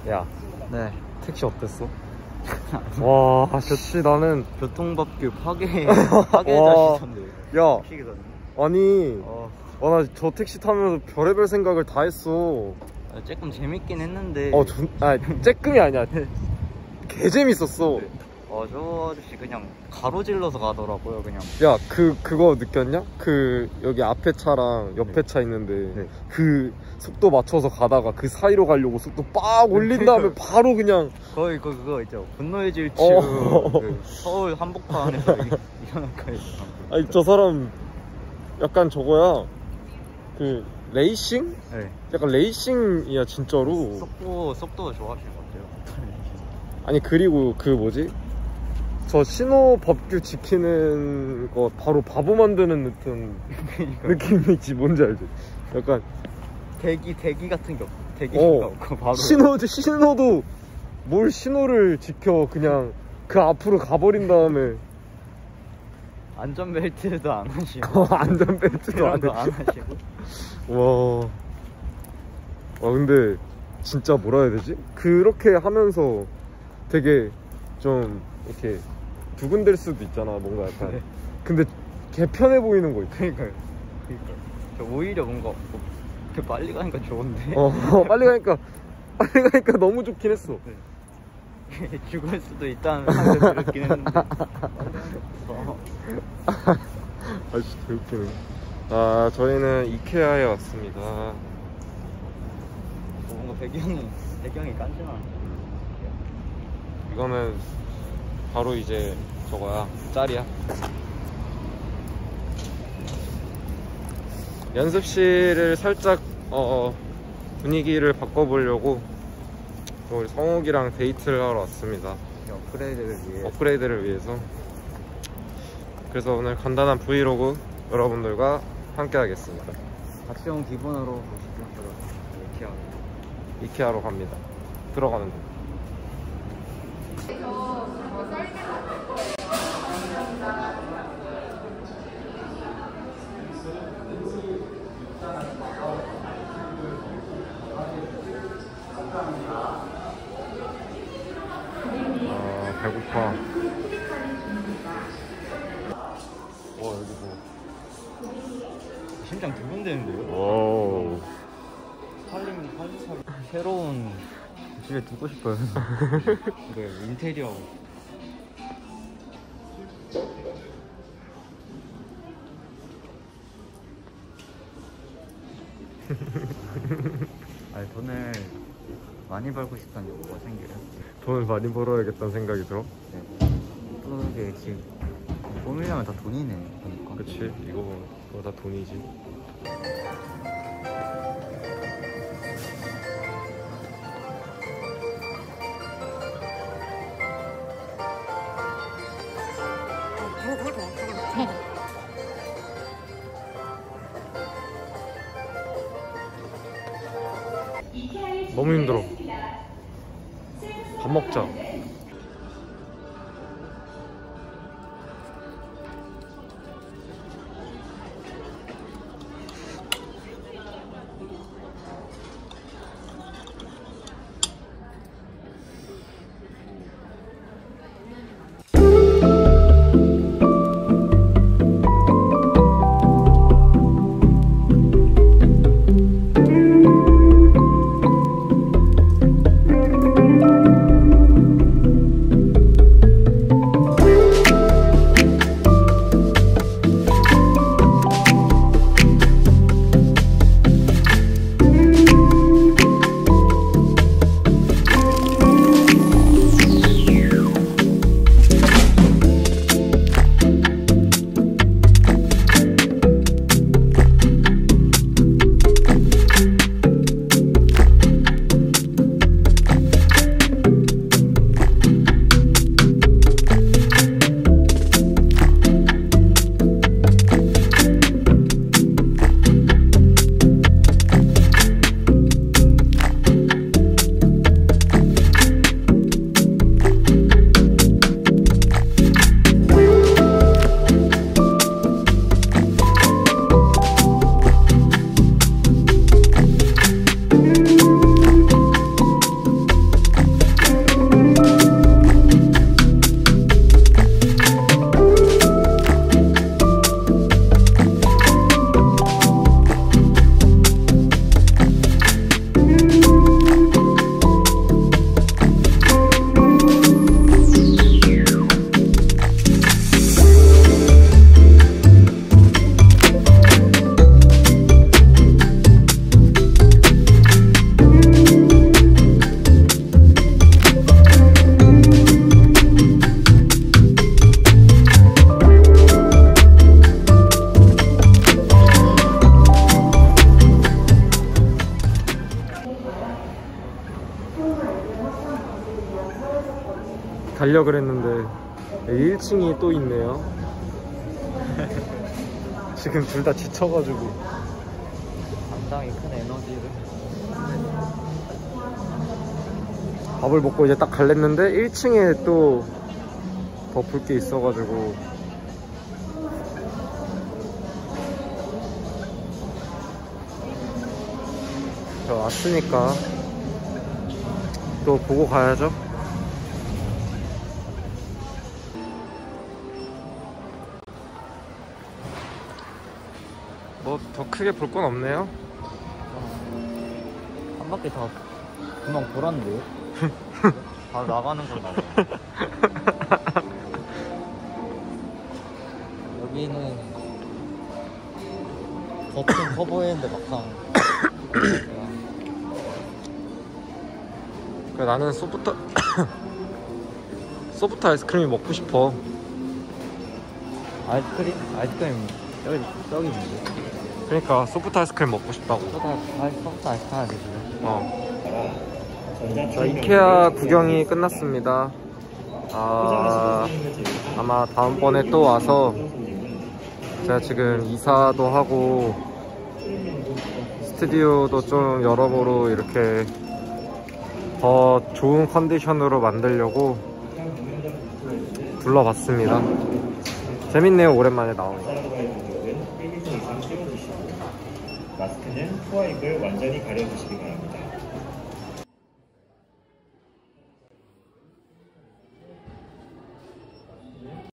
야, 네. 택시 어땠어? 와, 역시 나는 교통법규 파괴자시던데. 야, 택시 기사님. 아니, 나 저 택시 타면서 별의별 생각을 다 했어. 조금 재밌긴 했는데. 쬐끔이 아니야. 개 재밌었어. 네. 저 아저씨 그냥 가로질러서 가더라고요, 그냥. 야, 그거 느꼈냐? 여기 앞에 차랑 옆에 차 있는데, 그 속도 맞춰서 가다가 그 사이로 가려고 속도 빡 올린 다음에 바로 그냥. 거의 그거 있죠. 분노의 질주. 그 서울 한복판에서 일어날 거예요. 아니, 저 사람 약간 저거야. 레이싱? 네. 약간 레이싱이야, 진짜로. 속도 좋아하시는 것 같아요. 아니, 그리고 저 신호 법규 지키는 거 바로 바보 만드는 듯한 느낌이지. 뭔지 알지? 약간 대기 같은 게 없고 대기가 없고 바로 신호도 뭘 신호를 지켜. 그냥 그 앞으로 가버린 다음에 안전벨트도 안 하시고 안전벨트도 안 하시고. 와, 근데 진짜 뭐라 해야 되지? 그렇게 하면서 되게 좀 이렇게 두근댈 수도 있잖아, 뭔가 약간. 네. 근데 개편해 보이는 거 있지. 그러니까요. 저 오히려 뭔가 이렇게 빨리 가니까 좋은데. 빨리 가니까 너무 좋긴 했어. 네. 죽을 수도 있다는 생각이 들었긴 했는데. 진짜 웃기네. 저희는 이케아에 왔습니다. 뭔가 배경이 깐지나. 이거는 바로 이제 저거야, 짤이야. 연습실을 살짝 분위기를 바꿔보려고 우리 성욱이랑 데이트를 하러 왔습니다. 업그레이드를 위해서. 그래서 오늘 간단한 브이로그 여러분들과 함께 하겠습니다. 박세웅 기본으로 이케아로 갑니다. 들어가는 중. 배고파. 와, 여기 심장 두근대는데요? 오. 새로운 집에 두고 싶어요. 네, 인테리어. 돈을 많이 벌고 싶다는 욕구가 생겨요. 돈을 많이 벌어야겠다는 생각이 들어? 네. 또 이게 지금 꾸미려면 다 돈이네, 보니까. 그치, 이거 다 돈이지. 너무 힘들어. 밥 먹자. 가려 그랬는데 1층이 또 있네요. 지금 둘 다 지쳐가지고 상당히 큰 에너지를. 밥을 먹고 이제 딱 갈랬는데 1층에 또 더 볼 게 있어가지고 저 왔으니까 또 보고 가야죠. 뭐 더 크게 볼 건 없네요. 한 바퀴 다 금방 돌았는데요? 바로 나가는 걸 나와. 여기는 겉은 커 보이는데 막상 나는 소프트 소프트 아이스크림이 먹고 싶어. 아이스크림? 아이스크림 저기 있는데. 그러니까 소프트 아이스크림 먹고 싶다고. 소프트 아이스크림 하나 드시죠. 자, 이케아 구경이 끝났습니다. 아마 다음번에 또 와서 제가 지금 이사도 하고 스튜디오도 좀 여러모로 이렇게 더 좋은 컨디션으로 만들려고 불러봤습니다. 재밌네요. 오랜만에 나오니까. 마스크는 코와 입을 완전히 가려주시기 바랍니다.